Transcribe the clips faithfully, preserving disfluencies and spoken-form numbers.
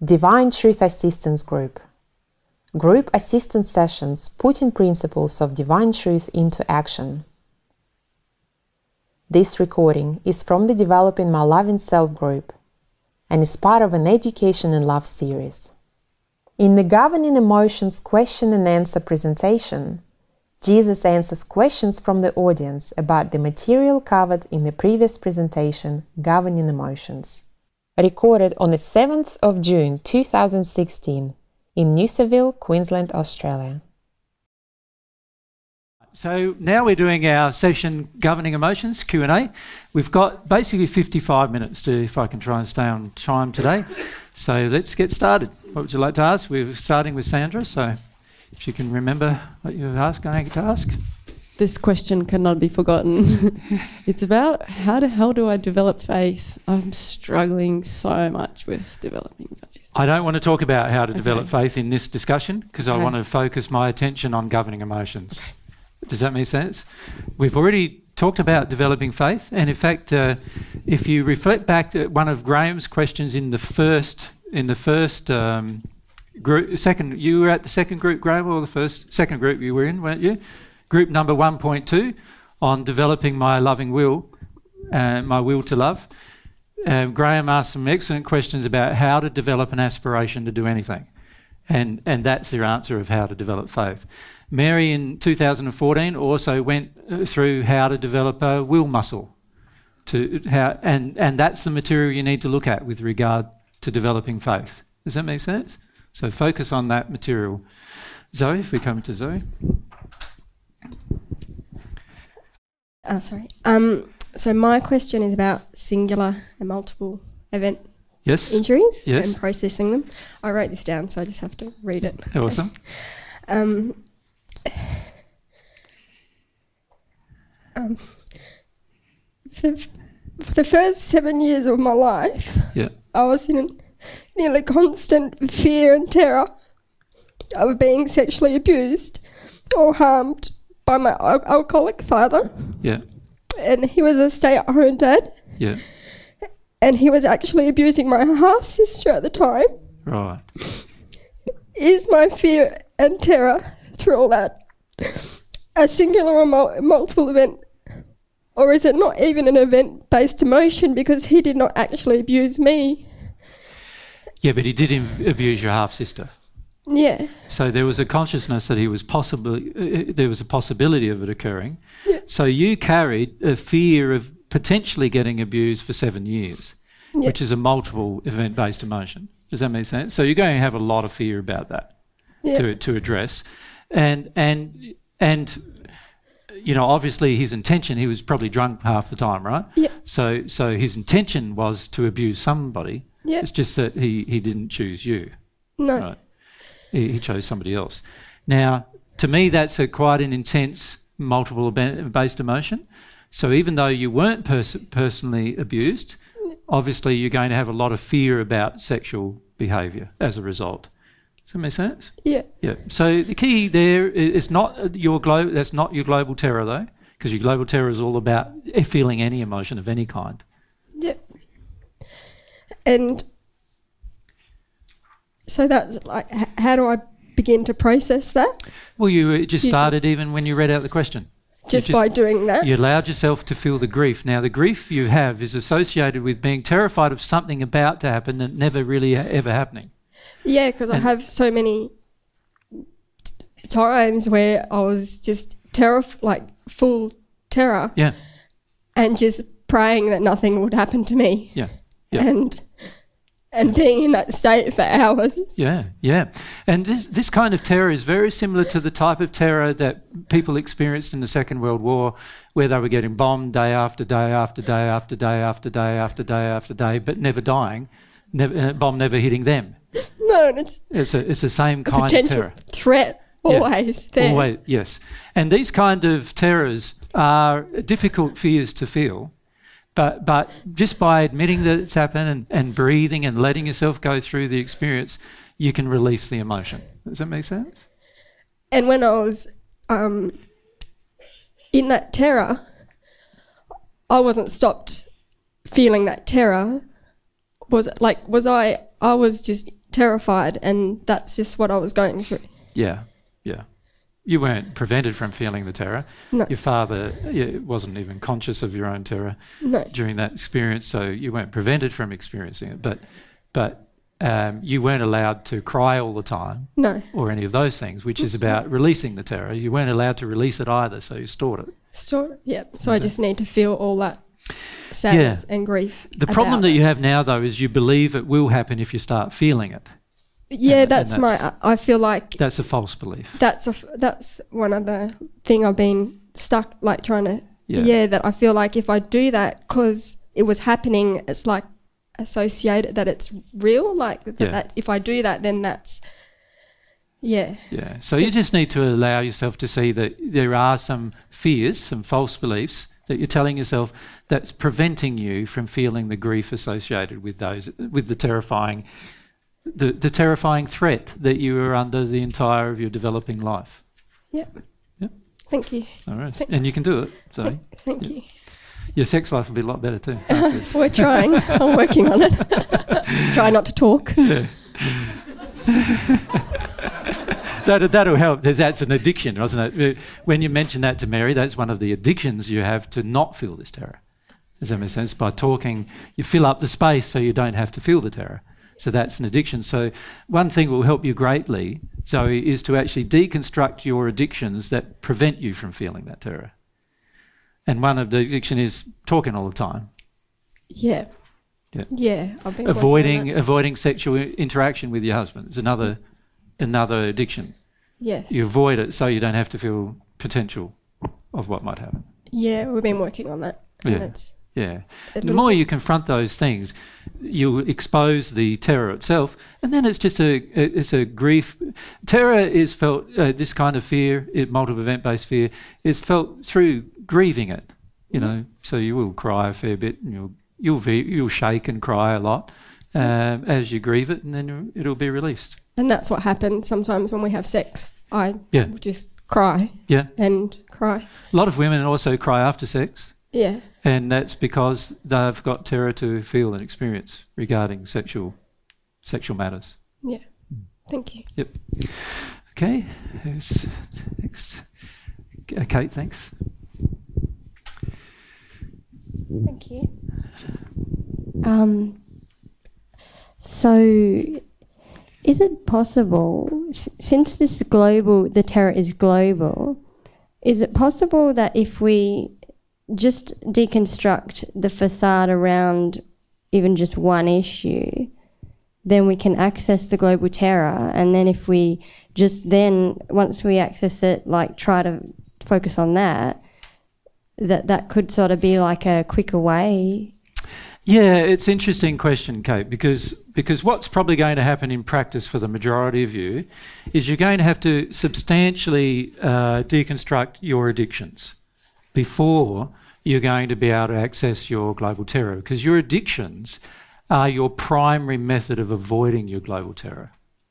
Divine Truth Assistance Group. Group assistance sessions putting principles of divine truth into action. This recording is from the Developing My Loving Self group and is part of an Education in Love series. In the Governing Emotions question and answer presentation, Jesus answers questions from the audience about the material covered in the previous presentation, Governing Emotions. Recorded on the seventh of June two thousand sixteen in Noosaville, Queensland, Australia. So now we're doing our session Governing Emotions, Q and A. We've got basically fifty-five minutes to, if I can try and stay on time today. So let's get started. What would you like to ask? We're starting with Sandra, so if you can remember what you were asking to ask. This question cannot be forgotten. It's about how the hell do I develop faith? I'm struggling so much with developing faith. I don't want to talk about how to Okay. develop faith in this discussion because Okay. I want to focus my attention on governing emotions. Okay. Does that make sense? We've already talked about developing faith, and in fact, uh, if you reflect back to one of Graham's questions in the first, in the first um, group, second, you were at the second group, Graham, or the first, second group you were in, weren't you? Group number one point two on developing my loving will, uh, my will to love. Um, Graham asked some excellent questions about how to develop an aspiration to do anything, and and that's their answer of how to develop faith. Mary in two thousand fourteen also went through how to develop a will muscle, to how and and that's the material you need to look at with regard to developing faith. Does that make sense? So focus on that material. Zoe, if we come to Zoe. Oh, sorry. Um, so my question is about singular and multiple event Yes. injuries Yes. and processing them. I wrote this down, so I just have to read it. Awesome. Um, um, for, the, for the first seven years of my life, Yeah. I was in a nearly constant fear and terror of being sexually abused or harmed by my al- alcoholic father. Yeah. And he was a stay-at-home dad. Yeah. And he was actually abusing my half-sister at the time. Right. Is my fear and terror through all that a singular or mul- multiple event? Or is it not even an event-based emotion because he did not actually abuse me? Yeah, but he did im- abuse your half sister. Yeah. So there was a consciousness that he was possibly uh, there was a possibility of it occurring. Yeah. So you carried a fear of potentially getting abused for seven years, Yeah. which is a multiple event-based emotion. Does that make sense? So you're going to have a lot of fear about that Yeah. to to address, and and and you know, obviously his intention, he was probably drunk half the time, right? Yeah. So so his intention was to abuse somebody. Yeah. It's just that he he didn't choose you. No. Right. He, he chose somebody else. Now, to me, that's a quite an intense multiple-based emotion. So even though you weren't pers personally abused, obviously you're going to have a lot of fear about sexual behaviour as a result. Does that make sense? Yeah. Yeah. So the key there is not your glo that's not your global terror, though, because your global terror is all about feeling any emotion of any kind. Yeah. And so that's like, h how do I begin to process that? Well, you uh, just You started just- even when you read out the question. Just, just- by doing that? You allowed yourself to feel the grief. Now, the grief you have is associated with being terrified of something about to happen and never really ha ever happening. Yeah, because I And- have so many t- times where I was just terrif like full terror Yeah, and just praying that nothing would happen to me. yeah, yeah, And and being in that state for hours. yeah, yeah. And this, this kind of terror is very similar to the type of terror that people experienced in the Second World War, where they were getting bombed day after day after day after day after day after day after day, but never dying, never, uh, bomb never hitting them. No, and it's It's, a, it's the same a kind of potential terror. threat Yeah. always there. Always, yes. And these kind of terrors are difficult fears to feel, but but just by admitting that it's happened and, and breathing and letting yourself go through the experience, you can release the emotion. Does that make sense? And when I was um, in that terror, I wasn't stopped feeling that terror. Was like was I? I was just terrified, and that's just what I was going through. Yeah, yeah. You weren't prevented from feeling the terror. No. Your father yeah, wasn't even conscious of your own terror No. during that experience, so you weren't prevented from experiencing it. But, but um, you weren't allowed to cry all the time, No. or any of those things, which is about releasing the terror. You weren't allowed to release it either, so you stored it. Sort of, yeah. So I just need to feel all that sadness Yeah. and grief. The problem about that it. you have now, though, is you believe it will happen if you start feeling it. Yeah, and- that's, and my. that's- I feel like That's a false belief. that's a. f- That's one of the thing I've been stuck like trying to. Yeah. Yeah, that I feel like if I do that because it was happening, it's like associated that it's real. Like that, Yeah. that if I do that, then that's. Yeah. Yeah. So you just need to allow yourself to see that there are some fears, some false beliefs that you're telling yourself that's preventing you from feeling the grief associated with those, with the terrifying, the, the terrifying threat that you were under the entire of your developing life. Yep. Yep. Thank you. All right. Thanks. And you can do it. So Thank, thank you. your sex life will be a lot better too. afterwards. We're trying. I'm working on it. Try not to talk. Yeah. that, that'll help. There's, that's an addiction, wasn't it? When you mention that to Mary, that's one of the addictions you have to not feel this terror. Does that make sense? By talking, you fill up the space so you don't have to feel the terror. So that's an addiction. So one thing will help you greatly, Zoe, is to actually deconstruct your addictions that prevent you from feeling that terror. And one of the addiction is talking all the time. Yeah. Yeah. Yeah. I've been Avoiding working on it. avoiding sexual interaction with your husband is another another addiction. Yes. You avoid it so you don't have to feel potential of what might happen. Yeah, we've been working on that. And Yeah. it's Yeah. a The little more you confront those things, you'll expose the terror itself, and then it's just a it's a grief. Terror is felt. Uh, this kind of fear, it, multiple event-based fear, is felt through grieving it. You know, so you will cry a fair bit, and you'll you'll be, you'll shake and cry a lot um, as you grieve it, and then it'll be released. And that's what happens sometimes when we have sex. I Yeah. just cry Yeah. and cry. A lot of women also cry after sex. Yeah. And that's because they've got terror to feel and experience regarding sexual sexual matters. Yeah. Thank you. Yep. Okay. Who's next? Uh, Kate, thanks. Thank you. Um, so, is it possible, s- since this global, the terror is global, is it possible that if we just deconstruct the facade around even just one issue, then we can access the global terror, and then if we just then, once we access it, like try to focus on that, that that could sort of be like a quicker way? Yeah, it's an interesting question, Kate, because because what's probably going to happen in practice for the majority of you is you're going to have to substantially uh, deconstruct your addictions before you're going to be able to access your global terror, because your addictions are your primary method of avoiding your global terror.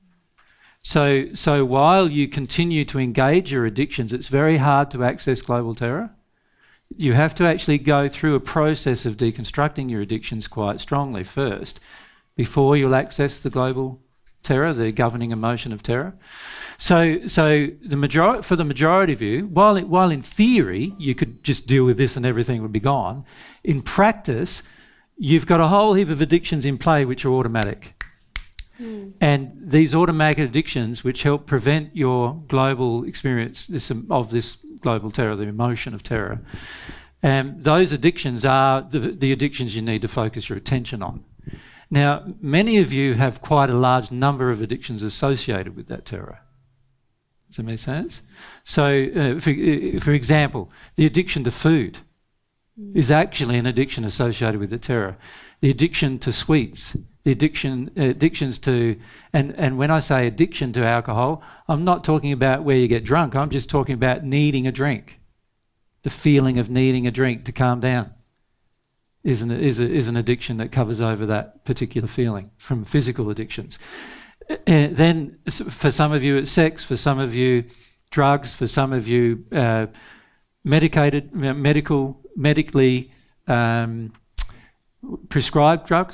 So, so while you continue to engage your addictions, it's very hard to access global terror. You have to actually go through a process of deconstructing your addictions quite strongly first before you'll access the global terror, the governing emotion of terror. So, so the majority, for the majority of you, while, it, while in theory you could just deal with this and everything would be gone, in practice you've got a whole heap of addictions in play which are automatic. Mm. And these automatic addictions which help prevent your global experience this, of this global terror, the emotion of terror, and um, those addictions are the, the addictions you need to focus your attention on. Now, many of you have quite a large number of addictions associated with that terror. Does that make sense? So, uh, for, uh, for example, the addiction to food mm. is actually an addiction associated with the terror. The addiction to sweets, the addiction, uh, addictions to, and, and when I say addiction to alcohol, I'm not talking about where you get drunk, I'm just talking about needing a drink. The feeling of needing a drink to calm down is an, is, a, is an addiction that covers over that particular feeling from physical addictions. And then for some of you it's sex, for some of you drugs, for some of you uh, medicated, medical, medically um, prescribed drugs,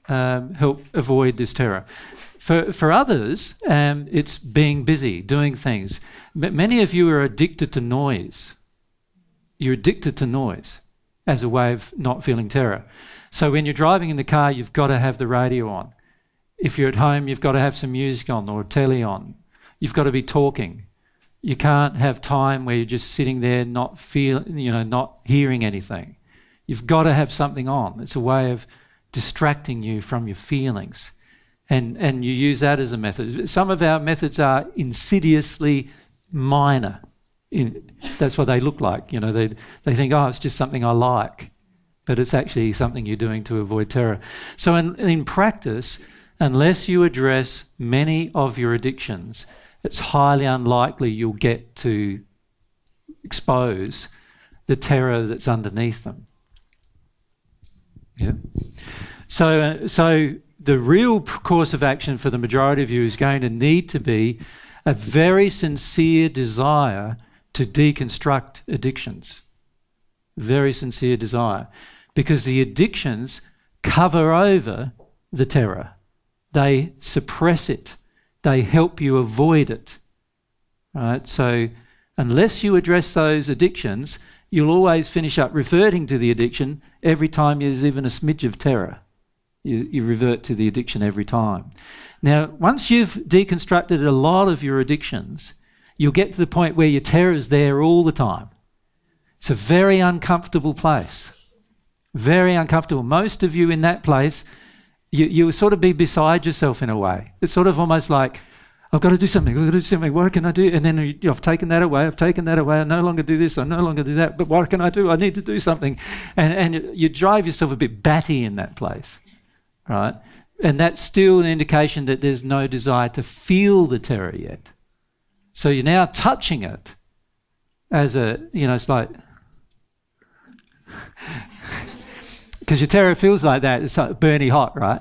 um, help avoid this terror. For, for others, um, it's being busy, doing things. M- many of you are addicted to noise. You're addicted to noise as a way of not feeling terror. So when you're driving in the car, you've got to have the radio on. If you're at home, you've got to have some music on or telly on. You've got to be talking. You can't have time where you're just sitting there not feel, you know, not hearing anything. You've got to have something on. It's a way of distracting you from your feelings. And, and you use that as a method. Some of our methods are insidiously minor. In, that's what they look like. You know, they, they think, oh, it's just something I like. But it's actually something you're doing to avoid terror. So in, in practice, unless you address many of your addictions, it's highly unlikely you'll get to expose the terror that's underneath them. Yeah. So, uh, so the real course of action for the majority of you is going to need to be a very sincere desire to deconstruct addictions. Very sincere desire. Because the addictions cover over the terror. They suppress it. They help you avoid it. Right? So unless you address those addictions, you'll always finish up reverting to the addiction every time there's even a smidge of terror. You, you revert to the addiction every time. Now, once you've deconstructed a lot of your addictions, you'll get to the point where your terror's there all the time. It's a very uncomfortable place. Very uncomfortable. Most of you in that place, you, you sort of be beside yourself in a way. It's sort of almost like, I've got to do something, I've got to do something, what can I do? And then you, I've taken that away, I've taken that away, I no longer do this, I no longer do that, but what can I do? I need to do something. And, and you drive yourself a bit batty in that place, right? And that's still an indication that there's no desire to feel the terror yet. So you're now touching it as a, you know, it's like, because your terror feels like that, it's like burny hot, right?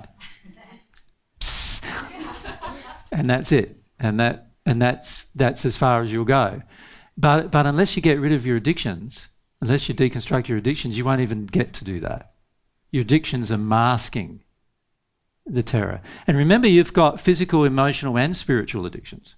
Psst. And that's it. And that and that's that's as far as you'll go. But but unless you get rid of your addictions, unless you deconstruct your addictions, you won't even get to do that. Your addictions are masking the terror. And remember, you've got physical, emotional, and spiritual addictions.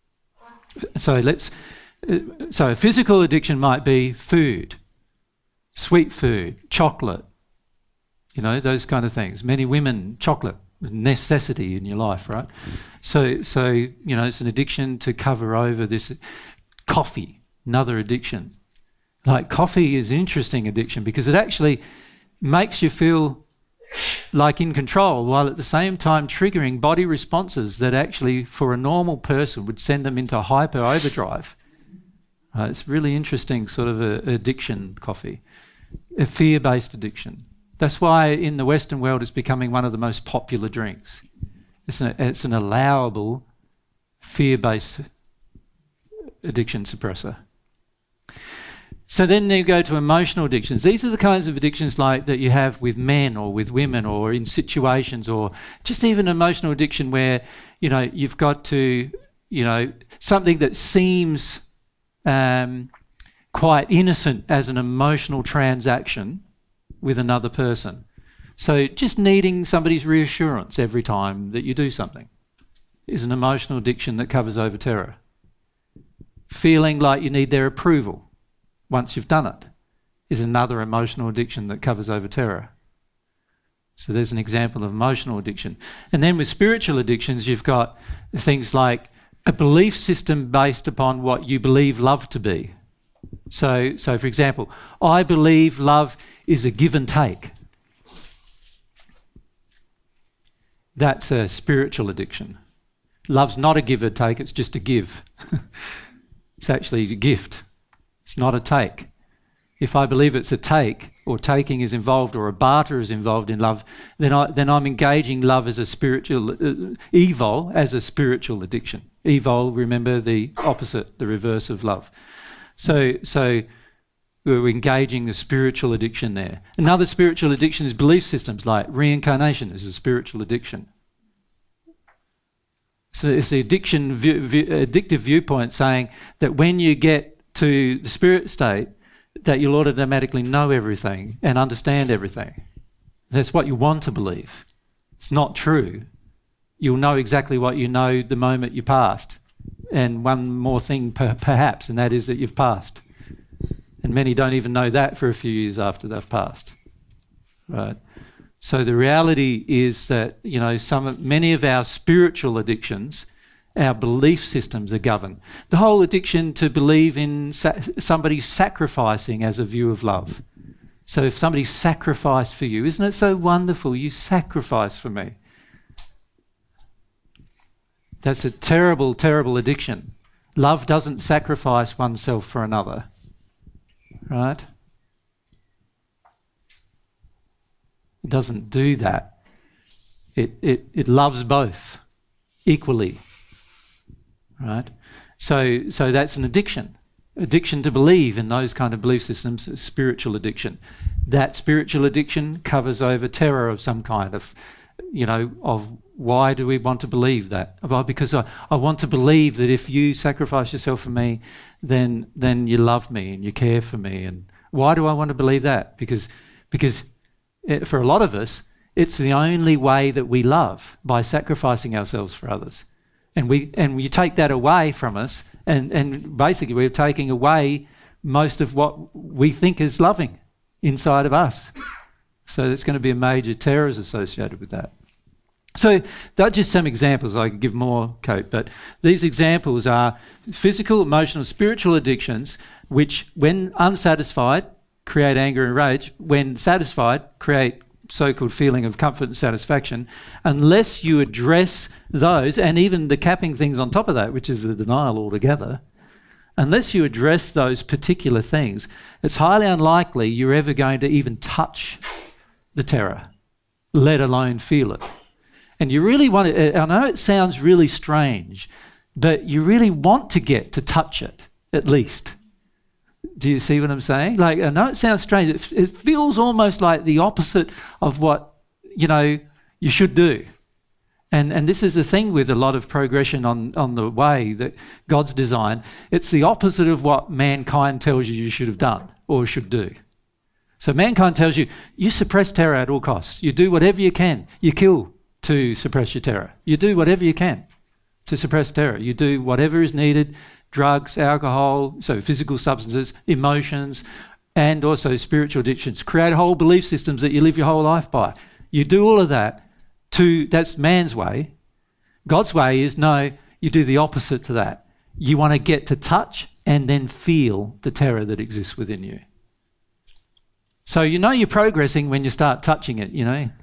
So let's so a physical addiction might be food, sweet food, chocolate, you know, those kind of things. Many women, chocolate, necessity in your life, right? So, so you know, it's an addiction to cover over this. Coffee, another addiction. Like coffee is an interesting addiction because it actually makes you feel like in control while at the same time triggering body responses that actually for a normal person would send them into hyper overdrive. Uh, it's really interesting sort of a, a addiction, coffee. A fear-based addiction. That's why in the Western world it's becoming one of the most popular drinks. It's an, it's an allowable fear-based addiction suppressor. So then you go to emotional addictions. These are the kinds of addictions like that you have with men or with women or in situations, or just even emotional addiction where, you know, you've got to, you know, something that seems um, quite innocent as an emotional transaction with another person. So just needing somebody's reassurance every time that you do something is an emotional addiction that covers over terror. Feeling like you need their approval once you've done it is another emotional addiction that covers over terror. So there's an example of emotional addiction. And then with spiritual addictions, you've got things like a belief system based upon what you believe love to be. So, so for example, I believe love is a give and take. That's a spiritual addiction. Love's not a give and take, it's just a give. It's actually a gift. It's not a take. If I believe it's a take, or taking is involved, or a barter is involved in love, then, I, then I'm engaging love as a spiritual, uh, evil as a spiritual addiction. Evil, remember, the opposite, the reverse of love. So, so we're engaging the spiritual addiction there. Another spiritual addiction is belief systems, like reincarnation is a spiritual addiction. So it's the addiction, view, view, addictive viewpoint saying that when you get to the spirit state, that you'll automatically know everything and understand everything. That's what you want to believe. it's not true, you'll know exactly what you know the moment you passed. And one more thing per perhaps, and that is that you've passed. And many don't even know that for a few years after they've passed. Right? So the reality is that, you know, some many of our spiritual addictions, our belief systems are governed. The whole addiction to believe in sa somebody sacrificing as a view of love. So if somebody sacrificed for you, isn't it so wonderful? You sacrifice for me. That's a terrible, terrible addiction. Love doesn't sacrifice oneself for another. Right? It doesn't do that. It, it, it loves both equally. Right? So, so that's an addiction. Addiction to believe in those kind of belief systems is spiritual addiction. That spiritual addiction covers over terror of some kind of, you know, of why do we want to believe that? Well, because I, I want to believe that if you sacrifice yourself for me, then then you love me and you care for me. And why do I want to believe that? Because, because it, for a lot of us, it's the only way that we love, by sacrificing ourselves for others. And we and you take that away from us, and, and basically we're taking away most of what we think is loving inside of us. So there's going to be a major terrors associated with that. So they're just some examples. I could give more, Cope, but these examples are physical, emotional, spiritual addictions, which when unsatisfied create anger and rage, when satisfied create so-called feeling of comfort and satisfaction. Unless you address those, and even the capping things on top of that, which is the denial altogether, unless you address those particular things, it's highly unlikely you're ever going to even touch the terror, let alone feel it. And you really want to, I know it sounds really strange, but you really want to get to touch it, at least. Do you see what I'm saying? Like, I know it sounds strange. It, it feels almost like the opposite of what, you know, you should do. And, and this is the thing with a lot of progression on, on the way that God's designed. It's the opposite of what mankind tells you you should have done or should do. So mankind tells you, you suppress terror at all costs. You do whatever you can. You kill to suppress your terror. You do whatever you can to suppress terror. You do whatever is needed, drugs, alcohol, so physical substances, emotions, and also spiritual addictions. Create whole belief systems that you live your whole life by. You do all of that. To, that's man's way. God's way is, no, you do the opposite to that. You want to get to touch and then feel the terror that exists within you. So you know you're progressing when you start touching it, you know.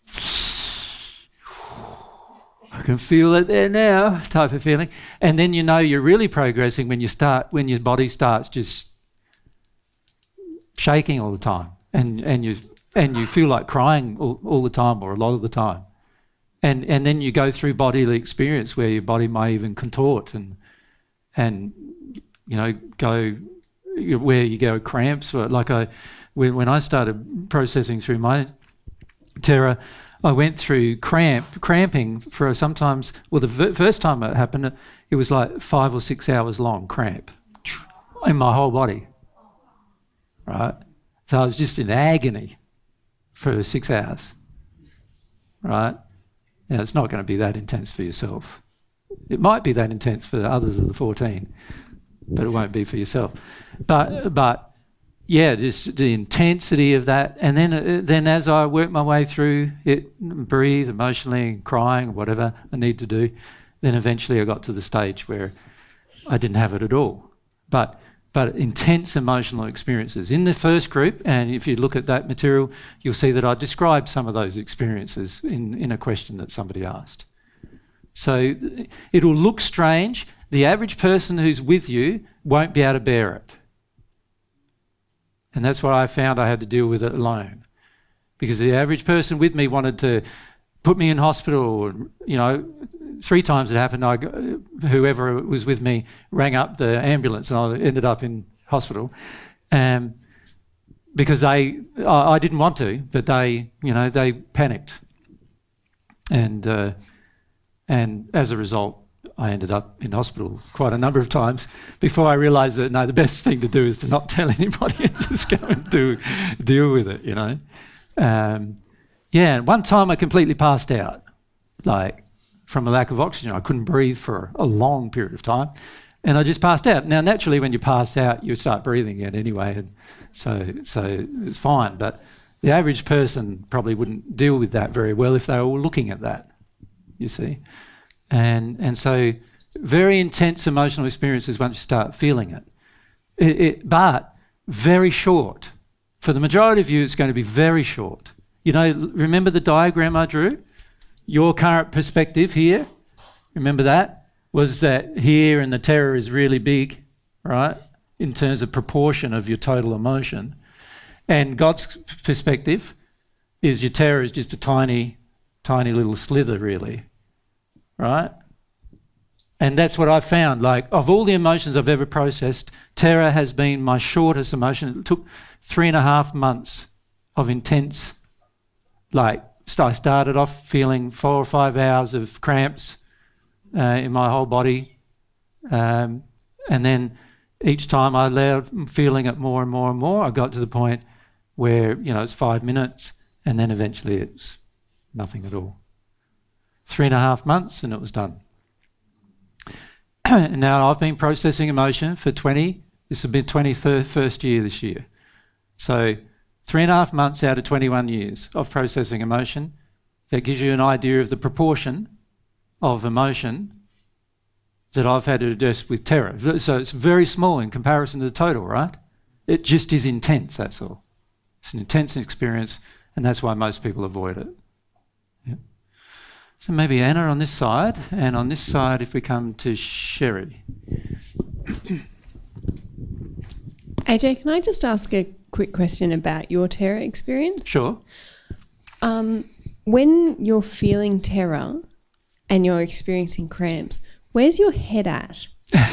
I can feel it there now, type of feeling. And then you know you're really progressing when you start, when your body starts just shaking all the time, and, and, you, and you feel like crying all, all the time or a lot of the time. And, and then you go through bodily experience where your body may even contort and, and you know, go where you go cramps. Or like I, when, when I started processing through my terror, I went through cramp, cramping for sometimes, well, the first time it happened, it was like five or six hours long cramp in my whole body, right? So I was just in agony for six hours, right? Now, it's not going to be that intense for yourself. It might be that intense for the others of the fourteen, but it won't be for yourself. But, but yeah, just the intensity of that. And then, uh, then as I work my way through it, breathe emotionally, crying, whatever I need to do, then eventually I got to the stage where I didn't have it at all. But, but intense emotional experiences. In the first group, and if you look at that material, you'll see that I described some of those experiences in, in a question that somebody asked. So it'll look strange. The average person who's with you won't be able to bear it. And that's what I found. I had to deal with it alone. Because the average person with me wanted to put me in hospital. You know, three times it happened. I, whoever was with me rang up the ambulance and I ended up in hospital. Um, because they, I, I didn't want to, but they, you know, they panicked. And, uh, and as a result, I ended up in hospital quite a number of times before I realised that, no, the best thing to do is to not tell anybody and just go and do, deal with it, you know. Um, Yeah, and one time I completely passed out, like from a lack of oxygen. I couldn't breathe for a long period of time, and I just passed out. Now, naturally, when you pass out, you start breathing again anyway, and so so it's fine. But the average person probably wouldn't deal with that very well if they were looking at that, you see. And and so very intense emotional experiences once you start feeling it. it, it but very short. For the majority of you, it's going to be very short. You know, remember the diagram I drew? Your current perspective here, remember that? Was that here and the terror is really big, right? In terms of proportion of your total emotion. And God's perspective is your terror is just a tiny, tiny little slither, really, right? And that's what I've found. Like, of all the emotions I've ever processed, terror has been my shortest emotion. It took three and a half months of intense, like, I started off feeling four or five hours of cramps uh, in my whole body. Um, and then each time I allowed feeling it more and more and more, I got to the point where, you know, it's five minutes and then eventually it's nothing at all. Three and a half months and it was done. Now, I've been processing emotion for twenty, this will be twenty-first year this year. So three and a half months out of twenty-one years of processing emotion. That gives you an idea of the proportion of emotion that I've had to address with terror. So it's very small in comparison to the total, right? It just is intense, that's all. It's an intense experience, and that's why most people avoid it. Yep. So maybe Anna on this side, and on this side if we come to Sherry. A J, can I just ask a quick question about your terror experience? Sure. Um, when you're feeling terror and you're experiencing cramps, where's your head at?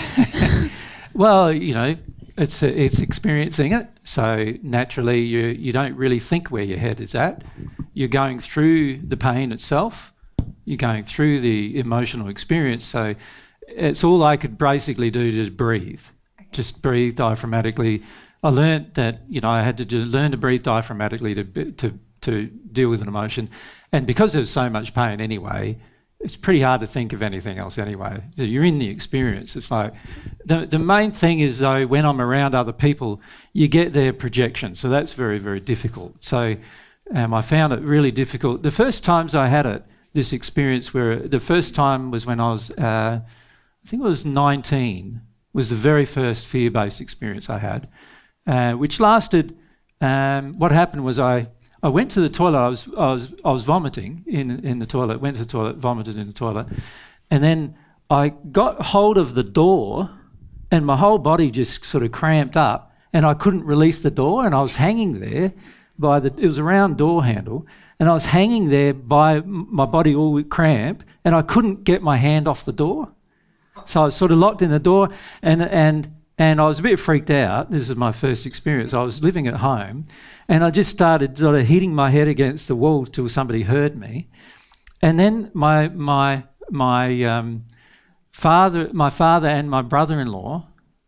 Well, you know, it's uh, it's experiencing it. So naturally, you you don't really think where your head is at. You're going through the pain itself. You're going through the emotional experience. So it's all I could basically do to breathe. Okay. Just breathe diaphragmatically. I learned that, you know, I had to do, learn to breathe diaphragmatically to to to deal with an emotion, and because there's so much pain anyway, it's pretty hard to think of anything else anyway. So you're in the experience. It's like the the main thing is though, when I'm around other people, you get their projection. So that's very very difficult. So um, I found it really difficult. The first times I had it, this experience where the first time was when I was, uh, I think it was nineteen, was the very first fear-based experience I had. Uh, which lasted. Um, what happened was I, I went to the toilet. I was I was I was vomiting in in the toilet. Went to the toilet, vomited in the toilet, and then I got hold of the door, and my whole body just sort of cramped up, and I couldn't release the door, and I was hanging there by the. It was a round door handle, and I was hanging there by my body all cramped, and I couldn't get my hand off the door, so I was sort of locked in the door, and and. And I was a bit freaked out. This is my first experience. I was living at home and I just started sort of hitting my head against the wall till somebody heard me. And then my my my um, father my father and my brother-in-law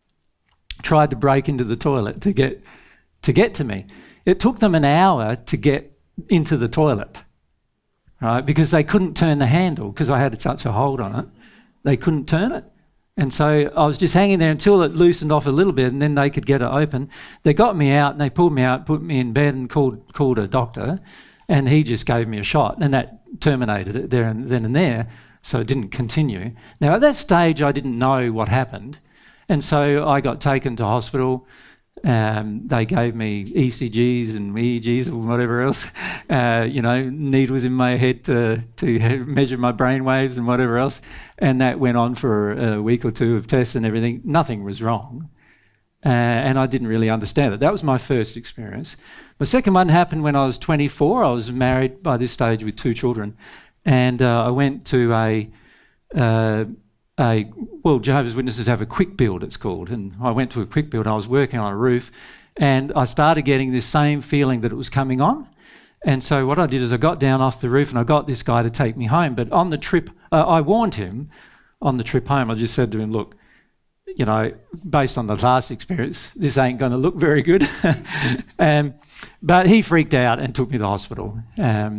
tried to break into the toilet to get to get to me. It took them an hour to get into the toilet, right? Because they couldn't turn the handle because I had such a hold on it. They couldn't turn it. And so I was just hanging there until it loosened off a little bit and then they could get it open. They got me out and they pulled me out, put me in bed and called called a doctor, and he just gave me a shot and that terminated it there and then and there, so it didn't continue. Now at that stage I didn't know what happened, and so I got taken to hospital. Um, they gave me E C Gs and E E Gs or whatever else, uh, you know, needles in my head to, to measure my brain waves and whatever else. And that went on for a week or two of tests and everything. Nothing was wrong. Uh, and I didn't really understand it. That was my first experience. My second one happened when I was twenty-four. I was married by this stage with two children. And uh, I went to a... Uh, A, well, Jehovah's Witnesses have a quick build, it's called, and I went to a quick build. I was working on a roof and I started getting this same feeling that it was coming on. And so what I did is I got down off the roof and I got this guy to take me home. But on the trip, uh, I warned him on the trip home. I just said to him, look, you know, based on the last experience, this ain't going to look very good. um, but he freaked out and took me to the hospital. Um,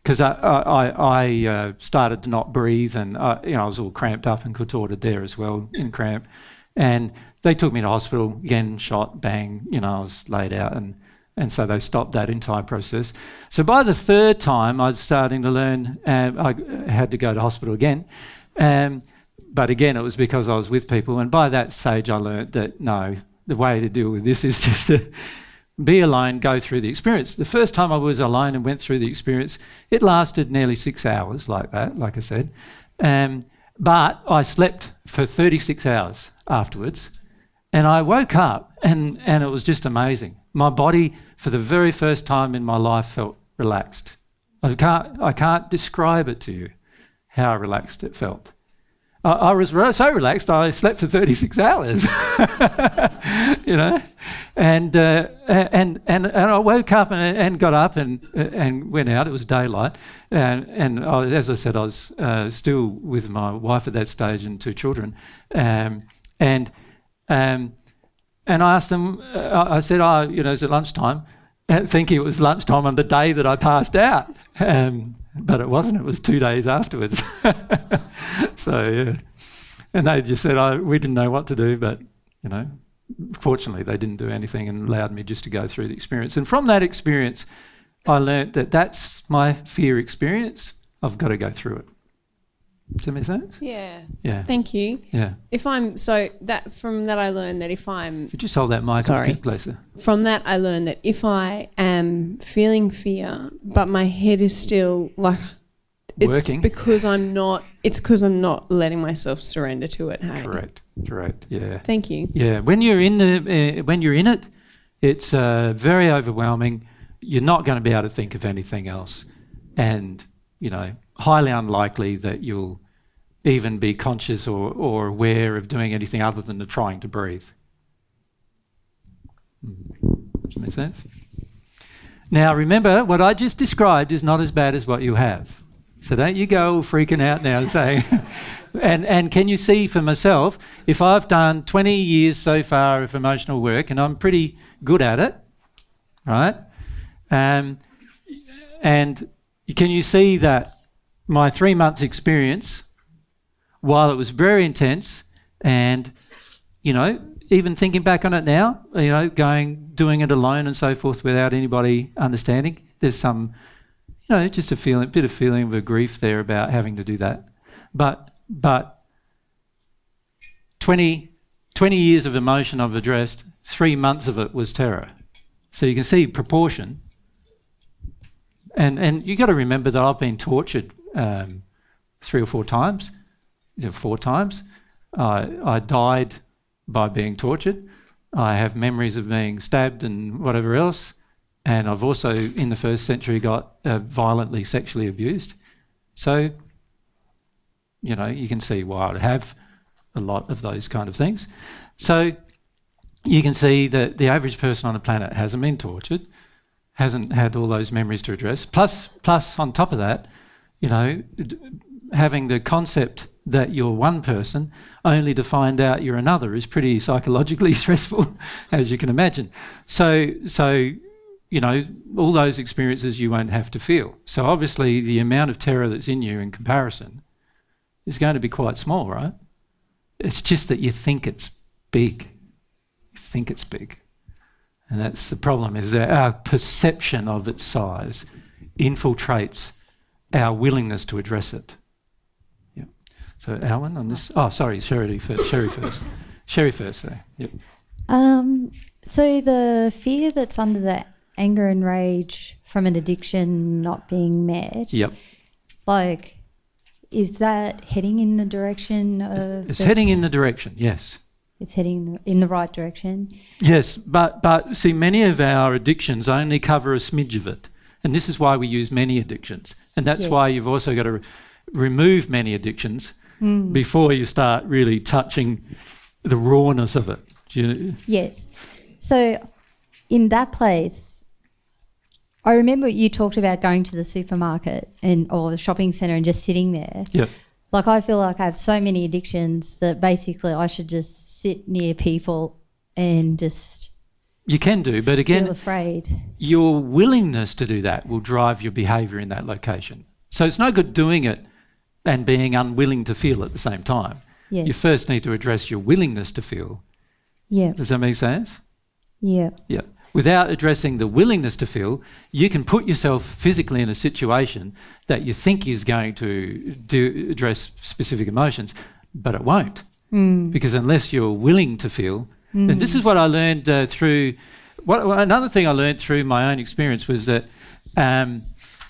because I, I, I uh, started to not breathe, and uh, you know, I was all cramped up and contorted there as well in cramp. And they took me to hospital, again, shot, bang, you know, I was laid out, and, and so they stopped that entire process. So by the third time, I was starting to learn, um, I had to go to hospital again. Um, but again, it was because I was with people, and by that stage I learned that, no, the way to deal with this is just to be alone, go through the experience. The first time I was alone and went through the experience, it lasted nearly six hours like that, like I said. Um, but I slept for thirty-six hours afterwards, and I woke up and, and it was just amazing. My body, for the very first time in my life, felt relaxed. I can't, I can't describe it to you, how relaxed it felt. I, I was re so relaxed I slept for thirty-six hours, you know, and, uh, and, and, and I woke up and, and got up and, and went out. It was daylight, and, and I, as I said, I was uh, still with my wife at that stage and two children. Um, And um, and I asked them, uh, I said, oh, you know, is it lunchtime? Uh, thinking it was lunchtime on the day that I passed out. Um, but it wasn't, it was two days afterwards. So, yeah. And they just said, oh, we didn't know what to do, but, you know, fortunately they didn't do anything and allowed me just to go through the experience. And from that experience, I learnt that that's my fear experience. I've got to go through it. Does that make sense? Yeah. Yeah. Thank you. Yeah. If I'm so that from that I learned that if I'm Could you just hold that mic Sorry. a bit closer? From that I learned that if I am feeling fear but my head is still like it's Working. because I'm not it's because I'm not letting myself surrender to it. Hey? Correct. Correct. Yeah. Thank you. Yeah. When you're in the uh, when you're in it, it's uh, very overwhelming. You're not going to be able to think of anything else, and you know, highly unlikely that you'll even be conscious or, or aware of doing anything other than trying to breathe. Does that make sense? Now, remember, what I just described is not as bad as what you have. So don't you go all freaking out now and saying... and, and can you see for myself, if I've done twenty years so far of emotional work, and I'm pretty good at it, right? Um, and can you see that my three months experience, while it was very intense, and, you know, even thinking back on it now, you know, going, doing it alone and so forth without anybody understanding, there's some, you know, just a feeling, bit of feeling of a grief there about having to do that. But, but twenty, twenty years of emotion I've addressed, three months of it was terror. So you can see proportion. And, and you got to remember that I've been tortured um, three or four times. Four times. Uh, I died by being tortured. I have memories of being stabbed and whatever else. And I've also, in the first century, got uh, violently sexually abused. So, you know, you can see why I'd have a lot of those kind of things. So you can see that the average person on the planet hasn't been tortured, hasn't had all those memories to address. Plus, plus on top of that, you know, having the concept that you're one person only to find out you're another is pretty psychologically stressful, as you can imagine. So, so, you know, all those experiences you won't have to feel. So obviously the amount of terror that's in you in comparison is going to be quite small, right? It's just that you think it's big. You think it's big. And that's the problem, is that our perception of its size infiltrates our willingness to address it. So, Alan, on this... Oh, sorry, Sherry first. Sherry first. Sherry first, though. Yep. Um, so the fear that's under the anger and rage from an addiction not being met, yep. like, is that heading in the direction of... It's heading in the direction, yes. It's heading in the right direction? Yes, but, but see, many of our addictions only cover a smidge of it. And this is why we use many addictions. And that's yes. why you've also got to re remove many addictions Mm. before you start really touching the rawness of it. Do you... Yes. So in that place, I remember you talked about going to the supermarket and or the shopping centre and just sitting there. Yeah. Like I feel like I have so many addictions that basically I should just sit near people and just You can do, but again, feel afraid. Your willingness to do that will drive your behaviour in that location. So it's no good doing it and being unwilling to feel at the same time. Yes. You first need to address your willingness to feel. Yeah. Does that make sense? Yeah. Yeah. Without addressing the willingness to feel, you can put yourself physically in a situation that you think is going to do address specific emotions, but it won't. Mm. Because unless you're willing to feel, mm. and this is what I learned uh, through, what, another thing I learned through my own experience was that um,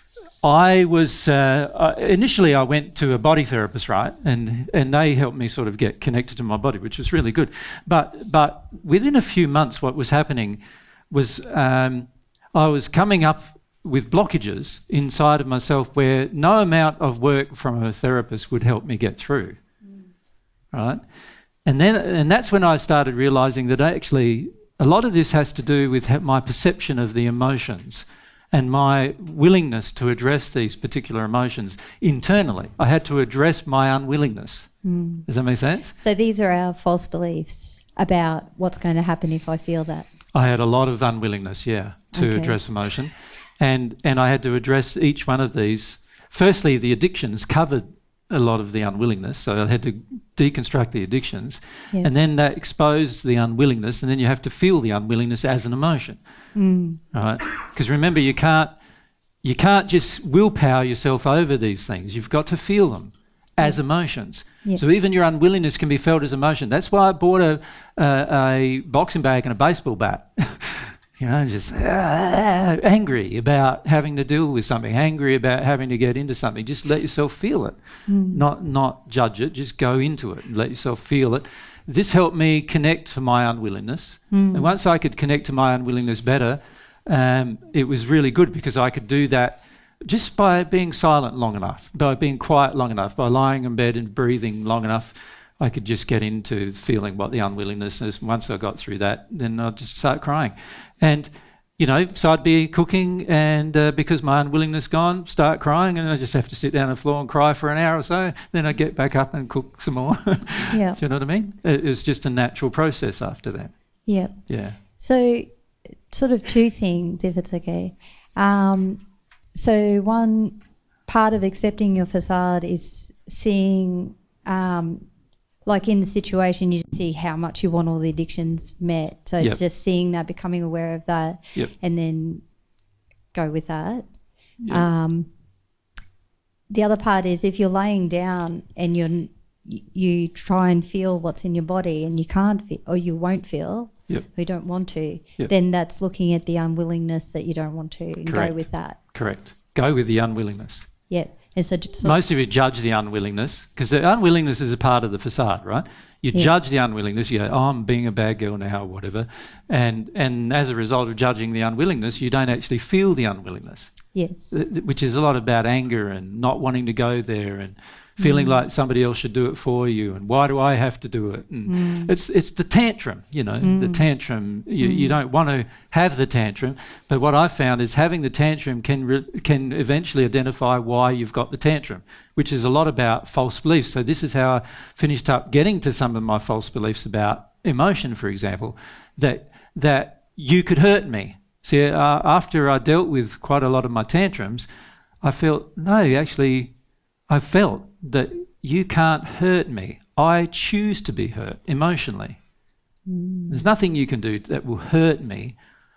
I was, uh, I, initially I went to a body therapist, right? And and they helped me sort of get connected to my body, which was really good. But, but within a few months, what was happening was um, I was coming up with blockages inside of myself where no amount of work from a therapist would help me get through, mm. right? And then, and that's when I started realising that actually a lot of this has to do with my perception of the emotions and my willingness to address these particular emotions internally. I had to address my unwillingness. Mm. Does that make sense? So these are our false beliefs about what's going to happen if I feel that. I had a lot of unwillingness, yeah, to okay. address emotion. And and I had to address each one of these. Firstly, the addictions covered a lot of the unwillingness, so I had to deconstruct the addictions. Yeah. And then that exposed the unwillingness, and then you have to feel the unwillingness as an emotion. Mm. Right? Because remember, you can't, you can't just willpower yourself over these things. You've got to feel them as yeah. emotions. Yeah. So even your unwillingness can be felt as emotion. That's why I bought a, a, a boxing bag and a baseball bat. You know, just uh, angry about having to deal with something, angry about having to get into something. Just let yourself feel it, mm. not not judge it. Just go into it and let yourself feel it. This helped me connect to my unwillingness. Mm. And once I could connect to my unwillingness better, um, it was really good because I could do that just by being silent long enough, by being quiet long enough, by lying in bed and breathing long enough. I could just get into feeling what the unwillingness is. Once I got through that, then I'd just start crying. And, you know, so I'd be cooking and uh, because my unwillingness gone, start crying, and I just have to sit down on the floor and cry for an hour or so. Then I'd get back up and cook some more. Yeah. Do you know what I mean? It was just a natural process after that. Yeah. Yeah. So sort of two things, if it's okay. Um, so one part of accepting your facade is seeing... Um, like in the situation, you see how much you want all the addictions met. So it's yep. just seeing that, becoming aware of that, yep. and then go with that. Yep. Um, the other part is if you're laying down and you're, you try and feel what's in your body and you can't feel, or you won't feel, yep. or you don't want to, yep. then that's looking at the unwillingness that you don't want to and Correct. Go with that. Correct. Go with the unwillingness. Yep. And so just most of you judge the unwillingness because the unwillingness is a part of the facade, right? You yeah. judge the unwillingness. You go, oh, I'm being a bad girl now, or whatever. And and as a result of judging the unwillingness, you don't actually feel the unwillingness. Yes. Which is a lot about anger and not wanting to go there and feeling mm. like somebody else should do it for you and why do I have to do it? And mm. it's it's the tantrum, you know, mm. the tantrum. You, mm. you don't want to have the tantrum, but what I found is having the tantrum can re can eventually identify why you've got the tantrum, which is a lot about false beliefs. So this is how I finished up getting to some of my false beliefs about emotion, for example, that that you could hurt me. See, uh, after I dealt with quite a lot of my tantrums, I felt, no, actually, I felt that you can't hurt me. I choose to be hurt emotionally. Mm. There's nothing you can do that will hurt me,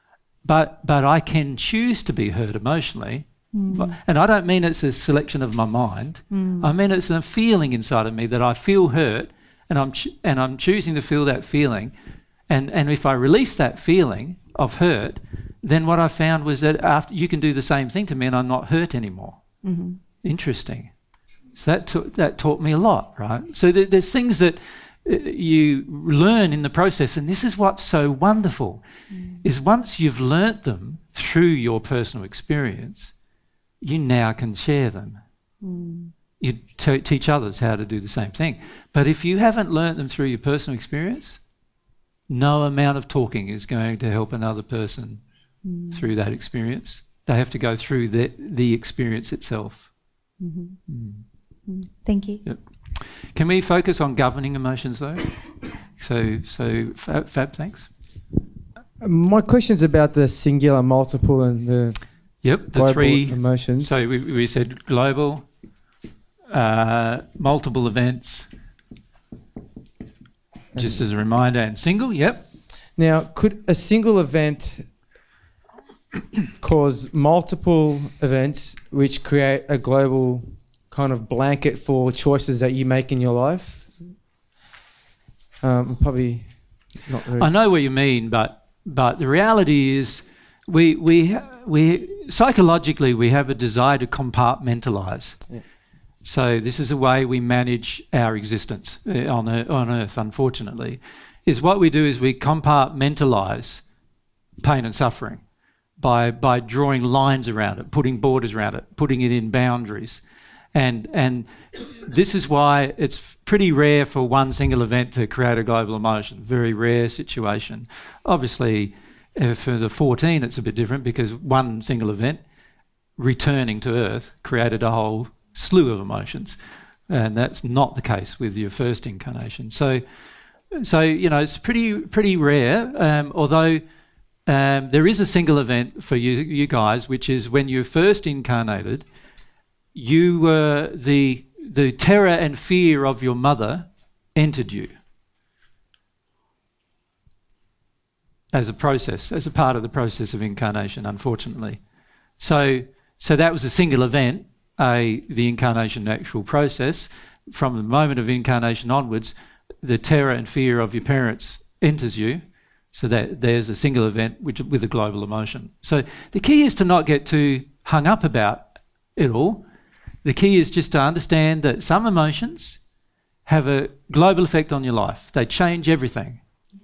but but I can choose to be hurt emotionally. Mm. And I don't mean it's a selection of my mind. Mm. I mean it's a feeling inside of me that I feel hurt, and I'm ch and I'm choosing to feel that feeling. And and if I release that feeling of hurt, then what I found was that after you can do the same thing to me, and I'm not hurt anymore. Mm-hmm. Interesting. So that, that taught me a lot, right? So th there's things that uh, you learn in the process, and this is what's so wonderful, mm. is once you've learnt them through your personal experience, you now can share them. Mm. You t teach others how to do the same thing. But if you haven't learnt them through your personal experience, no amount of talking is going to help another person mm. through that experience. They have to go through the, the experience itself. Mm-hmm. Mm. Thank you. Yep. Can we focus on governing emotions though? So, so Fab, Fab thanks. My question's about the singular, multiple, and the Yep, the global three emotions. So we, we said global, uh, multiple events, just as a reminder, and single. Yep. Now, could a single event cause multiple events which create a global kind of blanket for choices that you make in your life? Um, probably not really. I know what you mean, but but the reality is, we we we psychologically we have a desire to compartmentalise. Yeah. So this is a way we manage our existence uh, on Earth, on Earth. Unfortunately, is what we do is we compartmentalise pain and suffering by by drawing lines around it, putting borders around it, putting it in boundaries. And and this is why it's pretty rare for one single event to create a global emotion. Very rare situation. Obviously, uh, for the fourteen, it's a bit different because one single event returning to Earth created a whole slew of emotions, and that's not the case with your first incarnation. So, so you know, it's pretty pretty rare. Um, although um, there is a single event for you you guys, which is when you first incarnated. You were the the terror and fear of your mother entered you as a process, as a part of the process of incarnation, unfortunately. So so that was a single event, a the incarnation actual process. From the moment of incarnation onwards, the terror and fear of your parents enters you. So that there's a single event which with a global emotion. So the key is to not get too hung up about it all. The key is just to understand that some emotions have a global effect on your life. They change everything.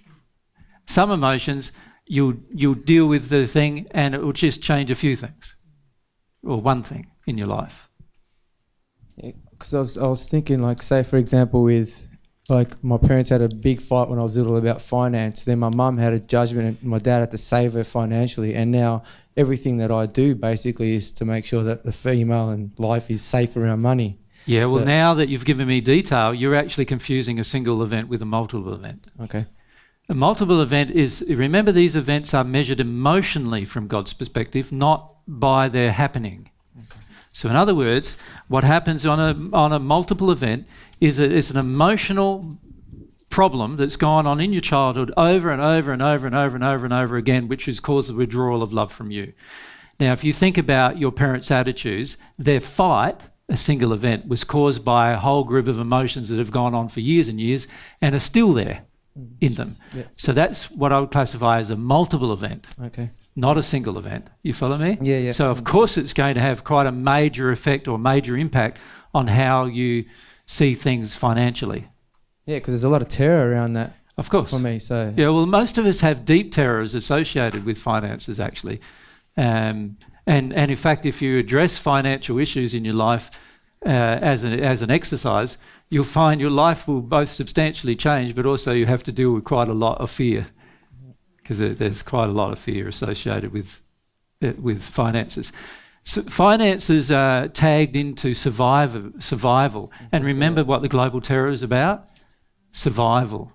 Some emotions, you'll, you'll deal with the thing and it will just change a few things or one thing in your life. Because I was, I was thinking, like, say, for example, with, like, my parents had a big fight when I was little about finance. Then my mum had a judgment and my dad had to save her financially. And now everything that I do basically is to make sure that the female and life is safe around money. Yeah, well, but now that you've given me detail, you're actually confusing a single event with a multiple event. Okay. A multiple event is, remember, these events are measured emotionally from God's perspective, not by their happening. Okay. So in other words, what happens on a, on a multiple event is, a, is an emotional problem that's gone on in your childhood over and over and over and over and over and over again, which has caused the withdrawal of love from you. Now, if you think about your parents' attitudes, their fight, a single event, was caused by a whole group of emotions that have gone on for years and years and are still there in them. Yeah. So that's what I would classify as a multiple event, Okay. not a single event. You follow me? Yeah, yeah. So of course it's going to have quite a major effect or major impact on how you see things financially. Yeah, because there's a lot of terror around that. Of course. For me, so... Yeah, well, most of us have deep terrors associated with finances, actually. Um, and, and in fact, if you address financial issues in your life uh, as, an, as an exercise, you'll find your life will both substantially change, but also you have to deal with quite a lot of fear, because there, there's quite a lot of fear associated with, uh, with finances. So finances are tagged into survival, survival. And remember what the global terror is about? Survival.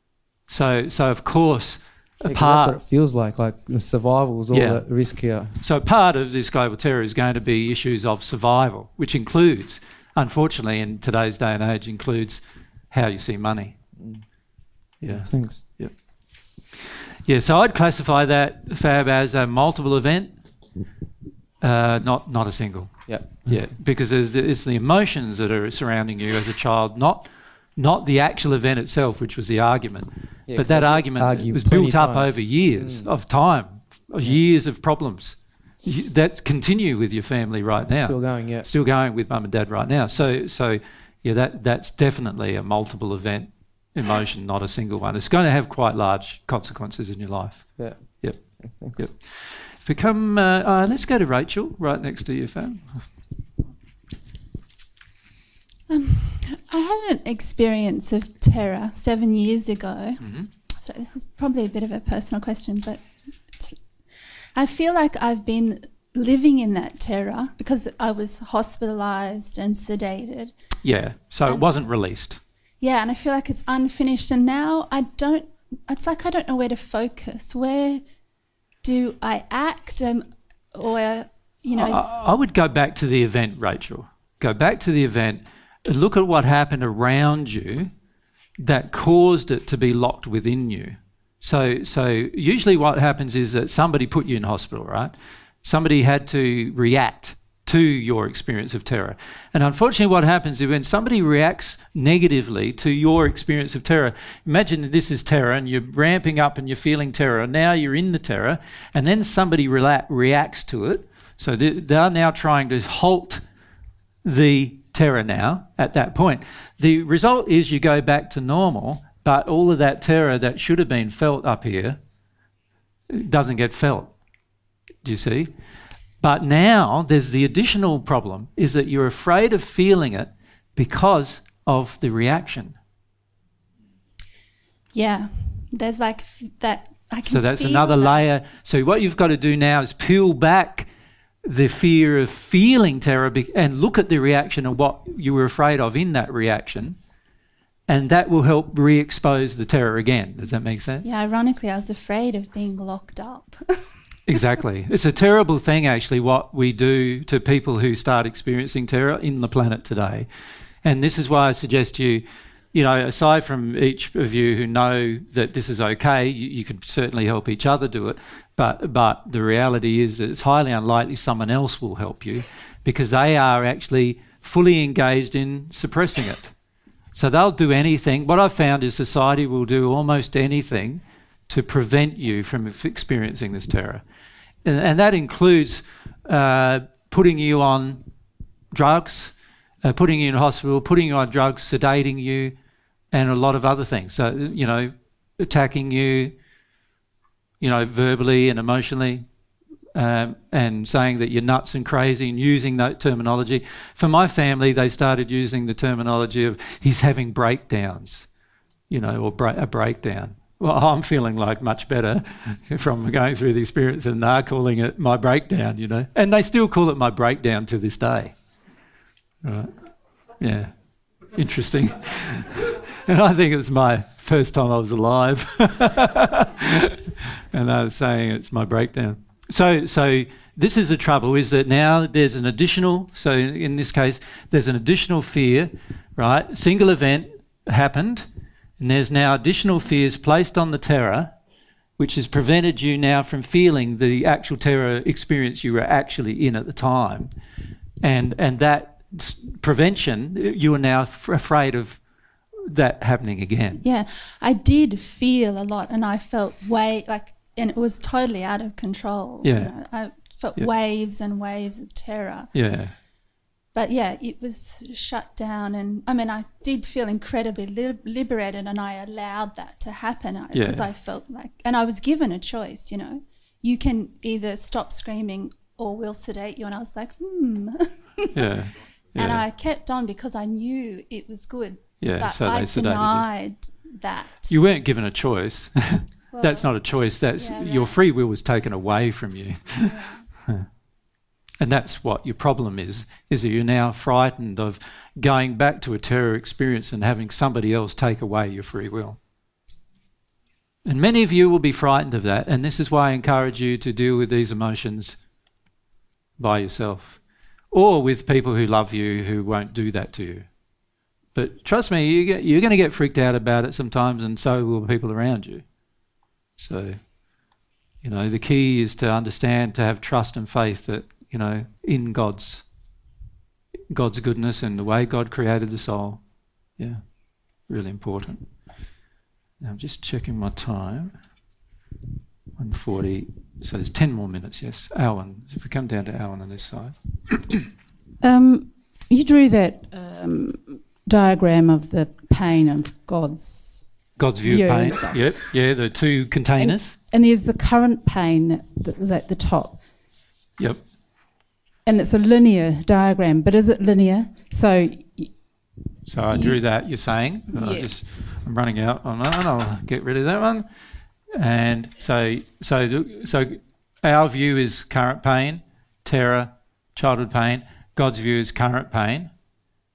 So, so of course, a Yeah, 'cause part... that's what it feels like, like survival is all Yeah. the risk here. So part of this global terror is going to be issues of survival, which includes, unfortunately, in today's day and age, includes how you see money. Yeah. Thanks. Yeah. Yeah, so I'd classify that, Fab, as a multiple event, uh, not not a single. Yeah. Yeah, because it's, it's the emotions that are surrounding you as a child, not not the actual event itself, which was the argument. Yeah, but 'cause that I argument argue was plenty built up times. over years Mm. of time, of Yeah. years of problems y- that continue with your family right now. Still going, yeah. Still going with mum and dad right now. So, so yeah, that that's definitely a multiple event emotion, not a single one. It's going to have quite large consequences in your life. Yeah. Yep. Thanks. Yep. If we come, uh, uh, let's go to Rachel, right next to you, Fab. Um, I had an experience of terror seven years ago. Mm-hmm. So this is probably a bit of a personal question, but it's, I feel like I've been living in that terror because I was hospitalised and sedated. Yeah, so it And- wasn't released. Yeah, and I feel like it's unfinished, and now I don't it's like I don't know where to focus. Where do I act, um, or you know? I, I would go back to the event, Rachel. Go back to the event and look at what happened around you that caused it to be locked within you. So, so usually what happens is that somebody put you in hospital, right? Somebody had to react to your experience of terror. And unfortunately what happens is when somebody reacts negatively to your experience of terror, imagine that this is terror and you're ramping up and you're feeling terror, now you're in the terror, and then somebody rela- reacts to it. So they, they are now trying to halt the terror now at that point. The result is you go back to normal, but all of that terror that should have been felt up here doesn't get felt. Do you see? But now there's the additional problem is that you're afraid of feeling it because of the reaction. Yeah, there's like f- that I can So that's feel another that. layer. So what you've got to do now is peel back the fear of feeling terror be- and look at the reaction and what you were afraid of in that reaction, and that will help re-expose the terror again. Does that make sense? Yeah, ironically, I was afraid of being locked up. Exactly. It's a terrible thing, actually, what we do to people who start experiencing terror in the planet today. And this is why I suggest you, you know, aside from each of you who know that this is okay, you, you can certainly help each other do it. But, but the reality is that it's highly unlikely someone else will help you because they are actually fully engaged in suppressing it. So they'll do anything. What I've found is society will do almost anything to prevent you from experiencing this terror. And, and that includes uh, putting you on drugs, uh, putting you in hospital, putting you on drugs, sedating you, and a lot of other things. So, you know, attacking you, you know, verbally and emotionally, um, and saying that you're nuts and crazy and using that terminology. For my family, they started using the terminology of he's having breakdowns, you know, or bre- a breakdown. Well, I'm feeling like much better from going through the experience and they're calling it my breakdown, you know. And they still call it my breakdown to this day. Right? Yeah. Interesting. And I think it was my first time I was alive. And they were saying it's my breakdown. So, so this is the trouble, is that now there's an additional, so in this case, there's an additional fear, right? Single event happened. And there's now additional fears placed on the terror, which has prevented you now from feeling the actual terror experience you were actually in at the time. And and that s- prevention, you are now f- afraid of that happening again. Yeah, I did feel a lot, and I felt way like, and it was totally out of control. Yeah. You know, I felt Yeah. waves and waves of terror. Yeah. But yeah, it was shut down, and I mean, I did feel incredibly li- liberated, and I allowed that to happen because Yeah. I felt like, and I was given a choice. You know, you can either stop screaming or we'll sedate you, and I was like, hmm. Yeah. And Yeah. I kept on because I knew it was good. Yeah, but so they I sedated you. denied that. You weren't given a choice. Well, That's not a choice. That's yeah, your right. free will was taken away from you. Yeah. And that's what your problem is, is that you're now frightened of going back to a terror experience and having somebody else take away your free will. And many of you will be frightened of that, and this is why I encourage you to deal with these emotions by yourself, or with people who love you who won't do that to you. But trust me, you get, you're going to get freaked out about it sometimes, and so will people around you. So, you know, the key is to understand, to have trust and faith that, you know, in God's God's goodness and the way God created the soul. Yeah, really important. Now I'm just checking my time. one forty, so there's ten more minutes, yes. Alan, if we come down to Alan on this side. Um, you drew that um, diagram of the pain of God's God's view view of and pain. stuff. Yep, yeah, the two containers. And there's the current pain that, that was at the top. Yep. And it's a linear diagram, but is it linear? So, y- So I drew that, you're saying. I Yeah. just, I'm running out on that one. I'll get rid of that one. And so, so, the- so our view is current pain, terror, childhood pain. God's view is current pain,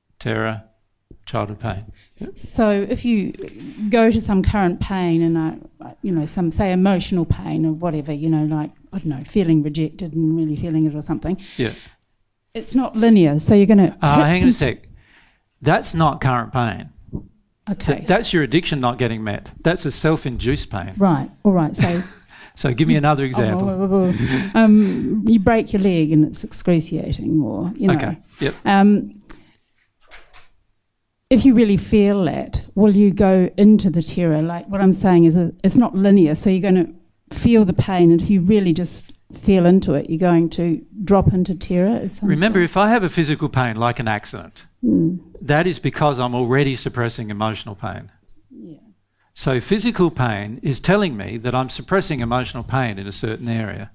terror, childhood pain. so if you go to some current pain and I, you know, some, say, emotional pain or whatever, you know, like, I don't know, feeling rejected and really feeling it or something. Yeah. It's not linear, so you're going to... Uh, hang on a sec. That's not current pain. Okay. Th that's your addiction not getting met. That's a self-induced pain. Right, all right, so... So give me another example. Oh, oh, oh, oh. Um, you break your leg and it's excruciating, or, you know. Okay, yep. Um, if you really feel that, will you go into the terror? Like what I'm saying is a, it's not linear, so you're going to feel the pain, and if you really just feel into it, you're going to drop into terror at some Remember, stage. if I have a physical pain like an accident, mm. that is because I'm already suppressing emotional pain. Yeah. So physical pain is telling me that I'm suppressing emotional pain in a certain area.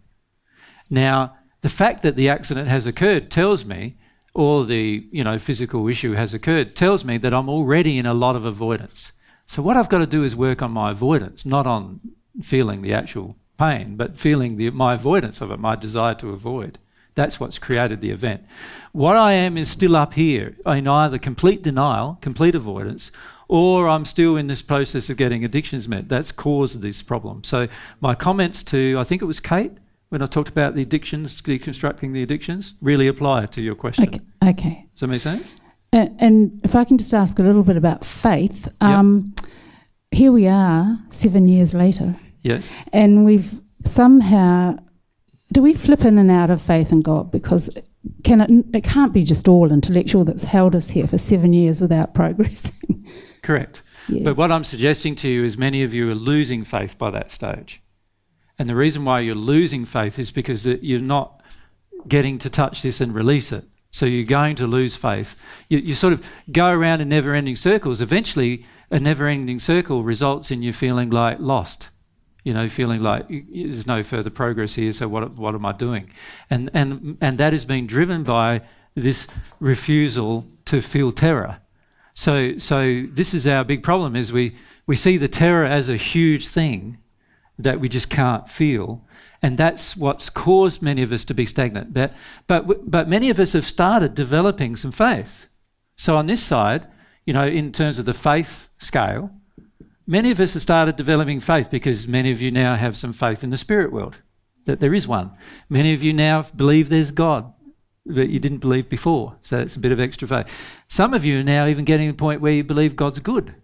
Now, the fact that the accident has occurred tells me, or the you know physical issue has occurred, tells me that I'm already in a lot of avoidance. So what I've got to do is work on my avoidance, not on feeling the actual pain, but feeling the, my avoidance of it, my desire to avoid. That's what's created the event. What I am is still up here in either complete denial, complete avoidance, or I'm still in this process of getting addictions met. That's caused this problem. So my comments to, I think it was Kate, when I talked about the addictions, deconstructing the addictions, really apply to your question. Okay. okay. Does that make sense? Uh, and if I can just ask a little bit about faith. Um, yep. Here we are, seven years later. Yes. And we've somehow... Do we flip in and out of faith in God? Because can it, it can't be just all intellectual that's held us here for seven years without progressing. Correct. Yeah. But what I'm suggesting to you is many of you are losing faith by that stage. And the reason why you're losing faith is because you're not getting to touch this and release it. So you're going to lose faith. You, you sort of go around in never-ending circles. Eventually, a never-ending circle results in you feeling like lost. You know, feeling like there's no further progress here, so what what am I doing? And and and that is being driven by this refusal to feel terror. So so this is our big problem, is we, we see the terror as a huge thing that we just can't feel, and that's what's caused many of us to be stagnant. But but but many of us have started developing some faith. So on this side, you know, in terms of the faith scale, many of us have started developing faith because many of you now have some faith in the spirit world, that there is one. Many of you now believe there's God that you didn't believe before, so it's a bit of extra faith. Some of you are now even getting to the point where you believe God's good.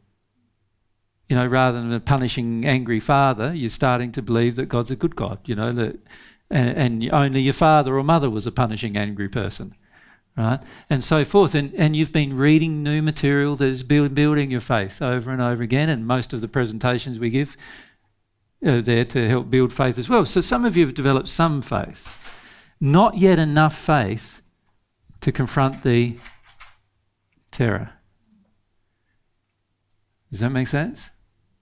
You know, rather than a punishing, angry father, you're starting to believe that God's a good God, you know, that, and, and only your father or mother was a punishing, angry person. Right? And so forth. And, and you've been reading new material that is build, building your faith over and over again, and most of the presentations we give are there to help build faith as well. So some of you have developed some faith, not yet enough faith to confront the terror. Does that make sense?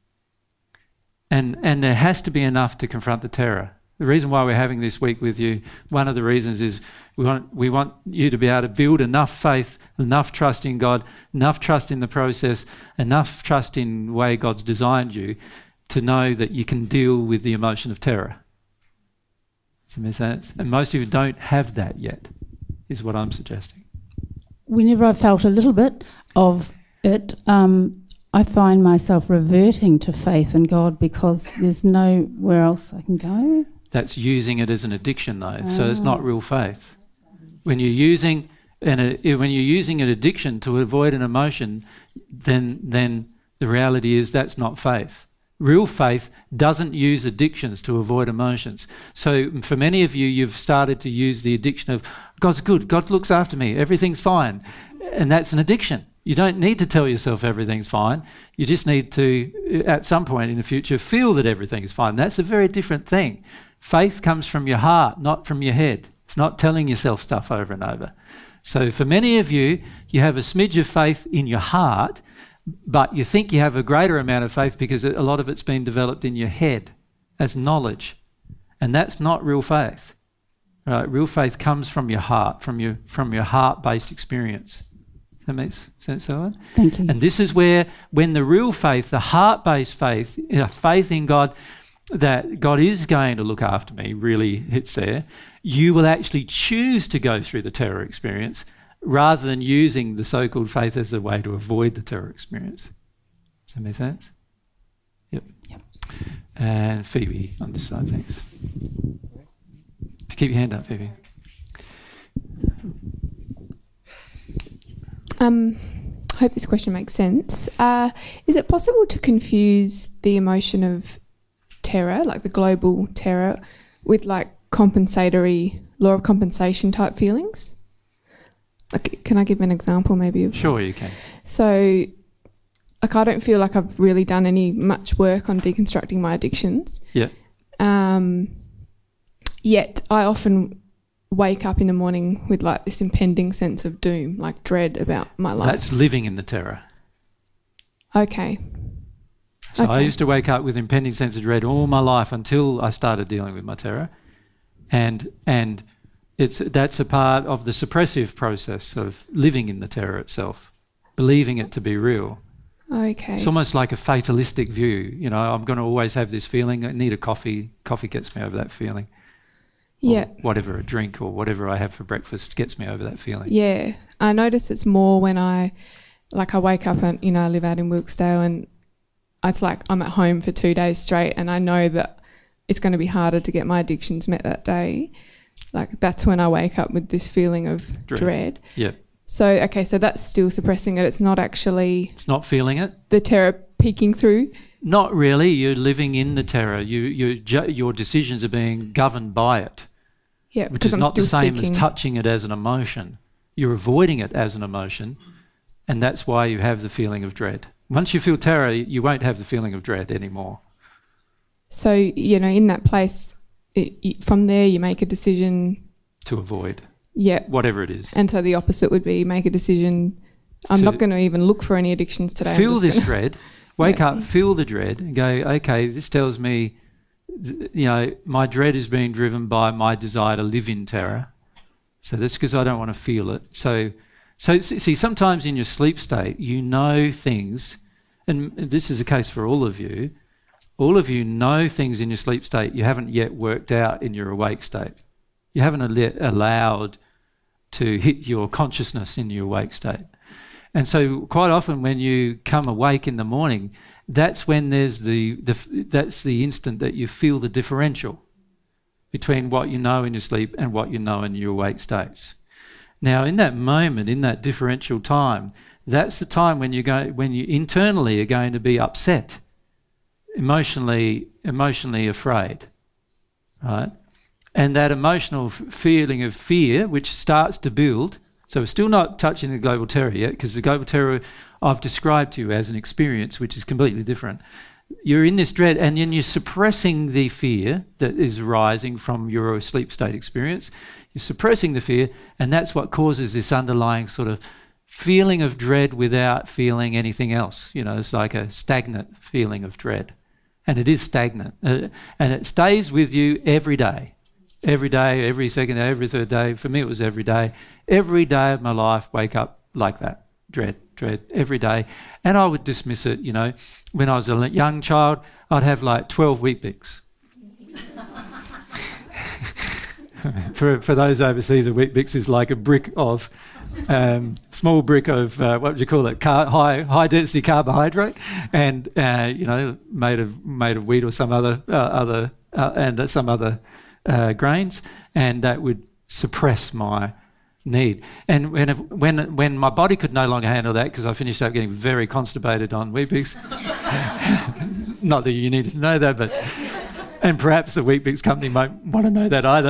And, and there has to be enough to confront the terror. The reason why we're having this week with you, one of the reasons is we want, we want you to be able to build enough faith, enough trust in God, enough trust in the process, enough trust in the way God's designed you to know that you can deal with the emotion of terror. Does that make sense? And most of you don't have that yet, is what I'm suggesting. Whenever I've felt a little bit of it, um, I find myself reverting to faith in God because there's nowhere else I can go. That's using it as an addiction, though, oh. So it's not real faith. When you're using an uh, when you're using an addiction to avoid an emotion, then then the reality is that's not faith. Real faith doesn't use addictions to avoid emotions. So for many of you, you've started to use the addiction of God's good, God looks after me, everything's fine, and that's an addiction. You don't need to tell yourself everything's fine. You just need to, at some point in the future, feel that everything's fine. That's a very different thing. Faith comes from your heart, not from your head. It's not telling yourself stuff over and over. So for many of you, you have a smidge of faith in your heart, but you think you have a greater amount of faith because a lot of it's been developed in your head as knowledge. And that's not real faith. Right? Real faith comes from your heart, from your, from your heart-based experience. That makes sense, Ellen? Thank you. And this is where, when the real faith, the heart-based faith, you know, faith in God, that God is going to look after me, really hits there, you will actually choose to go through the terror experience rather than using the so-called faith as a way to avoid the terror experience. Does that make sense? Yep. Yep. And Phoebe on this side, thanks. Keep your hand up, Phoebe. Um, I hope this question makes sense. Uh, is it possible to confuse the emotion of terror, like the global terror, with like compensatory, law of compensation type feelings? Like, can I give an example maybe? Of, sure, you can. So, like, I don't feel like I've really done any much work on deconstructing my addictions. Yeah. Um, yet I often wake up in the morning with like this impending sense of doom, like dread about my life. That's living in the terror. Okay. So okay. I used to wake up with impending sense of dread all my life until I started dealing with my terror. And and it's that's a part of the suppressive process of living in the terror itself, believing it to be real. Okay. It's almost like a fatalistic view. You know, I'm going to always have this feeling. I need a coffee. Coffee gets me over that feeling. Yeah. Or whatever, a drink or whatever I have for breakfast gets me over that feeling. Yeah. I notice it's more when I, like I wake up and, you know, I live out in Wilkesdale and it's like I'm at home for two days straight and I know that it's going to be harder to get my addictions met that day. Like that's when I wake up with this feeling of dread. dread. Yeah. So, okay, so that's still suppressing it. It's not actually... It's not feeling it. The terror peeking through. Not really. You're living in the terror. You, you, ju your decisions are being governed by it. Yeah, which is I'm not the same seeking. as touching it as an emotion. You're avoiding it as an emotion, and that's why you have the feeling of dread. Once you feel terror, you won't have the feeling of dread anymore. So, you know, in that place, it, it, from there you make a decision... To avoid. Yeah. Whatever it is. And so the opposite would be make a decision, I'm to not going to even look for any addictions today. Feel this gonna... dread, wake yeah. up, feel the dread, and go, okay, this tells me, you know, my dread is being driven by my desire to live in terror. So that's because I don't want to feel it. So, so see, sometimes in your sleep state, you know things, and this is the case for all of you, all of you know things in your sleep state you haven't yet worked out in your awake state. You haven't al allowed to hit your consciousness in your awake state. And so quite often when you come awake in the morning, that's when there's the, the that's the instant that you feel the differential between what you know in your sleep and what you know in your awake states. Now in that moment, in that differential time, that's the time when you go when you internally are going to be upset, emotionally emotionally afraid. Right? And that emotional f feeling of fear, which starts to build, so we're still not touching the global terror yet, because the global terror I've described to you as an experience which is completely different. You're in this dread and then you're suppressing the fear that is arising from your sleep state experience. You're suppressing the fear, and that's what causes this underlying sort of feeling of dread without feeling anything else. You know, it's like a stagnant feeling of dread. And it is stagnant. Uh, and it stays with you every day. Every day, every second day, every third day. For me, it was every day. Every day of my life, wake up like that. Dread, dread, every day. And I would dismiss it, you know. When I was a young child, I'd have like twelve Weet-Bix. for, for those overseas, a Weet-Bix is like a brick of, um, small brick of, uh, what would you call it, Car high high density carbohydrate, and, uh, you know, made of, made of wheat or some other, uh, other uh, and uh, some other Uh, grains, and that would suppress my need. And when if, when when my body could no longer handle that, because I finished up getting very constipated on Weet-Bix, not that you need to know that, but and perhaps the Weet-Bix company might want to know that either.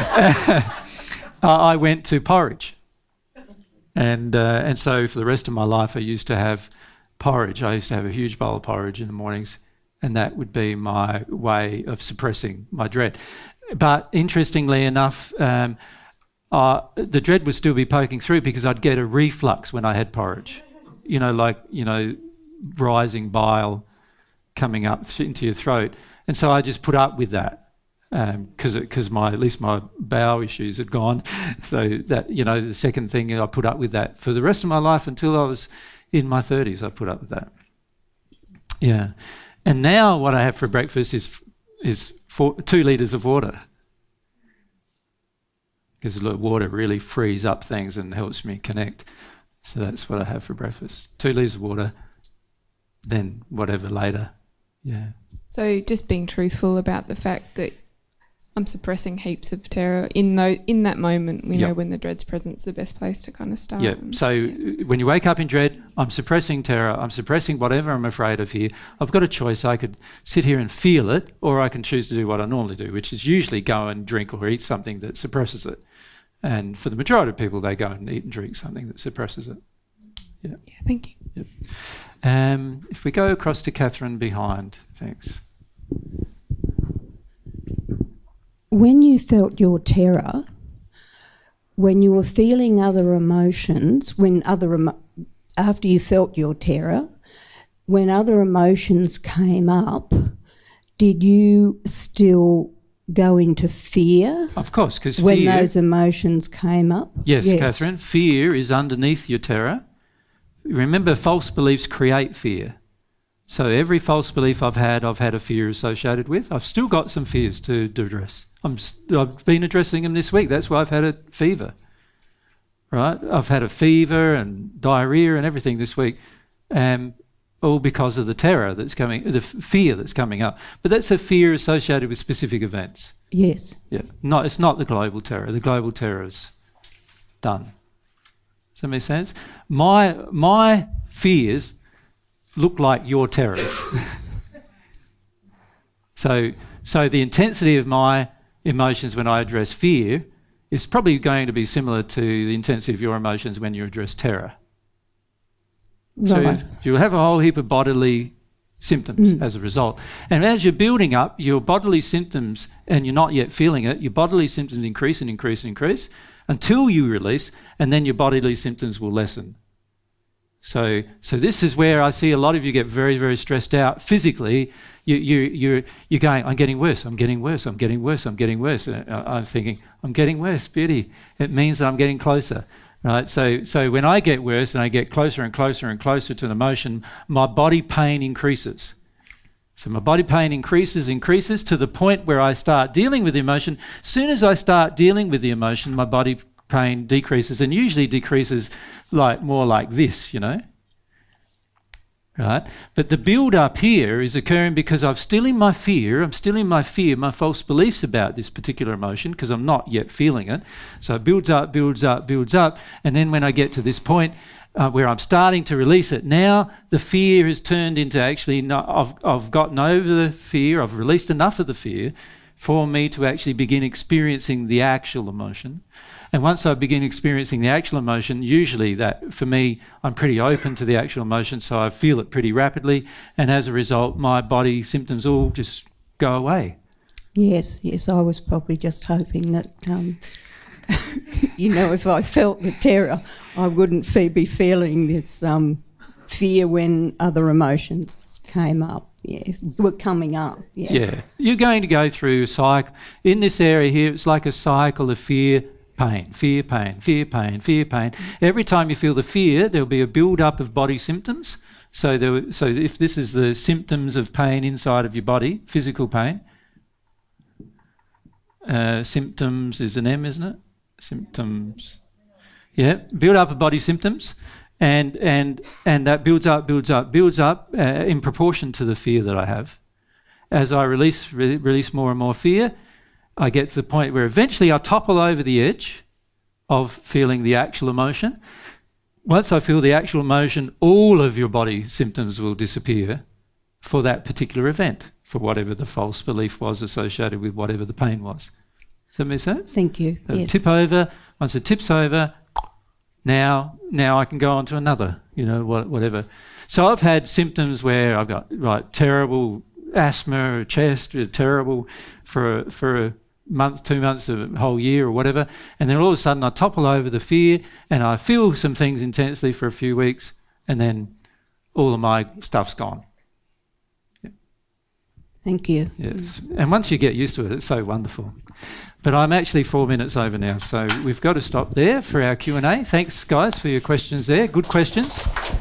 I went to porridge, and uh, and so for the rest of my life, I used to have porridge. I used to have a huge bowl of porridge in the mornings, and that would be my way of suppressing my dread. But interestingly enough, um, uh, the dread would still be poking through because I'd get a reflux when I had porridge. You know, like, you know, rising bile coming up into your throat. And so I just put up with that because um, because my at least my bowel issues had gone. So that, you know, the second thing, I put up with that for the rest of my life until I was in my thirties. I put up with that. Yeah. And now what I have for breakfast is is four, two litres of water, because water really frees up things and helps me connect. So that's what I have for breakfast. Two litres of water, then whatever later. Yeah. So just being truthful about the fact that I'm suppressing heaps of terror in tho- in that moment. We Yep. know when the dread's present's the best place to kind of start. Yeah. and- So yeah. when you wake up in dread, I'm suppressing terror. I'm suppressing whatever I'm afraid of here. I've got a choice. I could sit here and feel it, or I can choose to do what I normally do, which is usually go and drink or eat something that suppresses it. And for the majority of people, they go and eat and drink something that suppresses it. Yeah. Yeah, thank you. Yep. Um, if we go across to Catherine behind, thanks. When you felt your terror, when you were feeling other emotions, when other emo- after you felt your terror, when other emotions came up, did you still go into fear? Of course, because when fear... those emotions came up? Yes, yes, Catherine, fear is underneath your terror. Remember, false beliefs create fear. So every false belief I've had, I've had a fear associated with. I've still got some fears to, to address. I'm, I've been addressing them this week. That's why I've had a fever, right? I've had a fever and diarrhea and everything this week, um, all because of the terror that's coming, the fear that's coming up. But that's a fear associated with specific events. Yes. Yeah. Not, it's not the global terror. The global terror is done. Does that make sense? My, my fears look like your terrors. so, so the intensity of my emotions when I address fear is probably going to be similar to the intensity of your emotions when you address terror. Right. So you'll have a whole heap of bodily symptoms mm. as a result. And as you're building up your bodily symptoms and you're not yet feeling it, your bodily symptoms increase and increase and increase until you release, and then your bodily symptoms will lessen. So, so this is where I see a lot of you get very, very stressed out physically. You, you, you're, you're going, I'm getting worse, I'm getting worse, I'm getting worse, I'm getting worse. And I'm thinking, I'm getting worse, beauty. It means that I'm getting closer, right? So, so when I get worse and I get closer and closer and closer to the emotion, my body pain increases. So my body pain increases, increases to the point where I start dealing with the emotion. As soon as I start dealing with the emotion, my body pain decreases, and usually decreases like more like this, you know, right? But the build up here is occurring because I'm still in my fear, I'm still in my fear, my false beliefs about this particular emotion, because I'm not yet feeling it. So it builds up, builds up, builds up, and then when I get to this point uh, where I'm starting to release it, now the fear has turned into actually, not, I've, I've gotten over the fear, I've released enough of the fear for me to actually begin experiencing the actual emotion. And once I begin experiencing the actual emotion, usually that, for me, I'm pretty open to the actual emotion, so I feel it pretty rapidly, and as a result, my body symptoms all just go away. Yes, yes, I was probably just hoping that, um, you know, if I felt the terror, I wouldn't fe- be feeling this um, fear when other emotions came up. Yes, were coming up. Yeah. yeah, you're going to go through a cycle. In this area here, it's like a cycle of fear, pain, fear, pain, fear, pain, fear, pain. Every time you feel the fear, there'll be a build-up of body symptoms. So, there, so if this is the symptoms of pain inside of your body, physical pain, uh, symptoms is an M, isn't it? Symptoms. Yeah, build up of body symptoms. And, and, and that builds up, builds up, builds up uh, in proportion to the fear that I have. As I release, re- release more and more fear, I get to the point where eventually I topple over the edge of feeling the actual emotion. Once I feel the actual emotion, all of your body symptoms will disappear for that particular event, for whatever the false belief was associated with whatever the pain was. Does that make sense? Thank you. So yes. Tip over. Once it tips over, now now I can go on to another, you know, whatever. So I've had symptoms where I've got right terrible asthma, or chest, or terrible for a, for a month, two months, a whole year or whatever, and then all of a sudden I topple over the fear and I feel some things intensely for a few weeks, and then all of my stuff's gone. Yeah. Thank you. Yes, and once you get used to it, it's so wonderful. But I'm actually four minutes over now, so we've got to stop there for our Q and A. Thanks, guys, for your questions there. Good questions.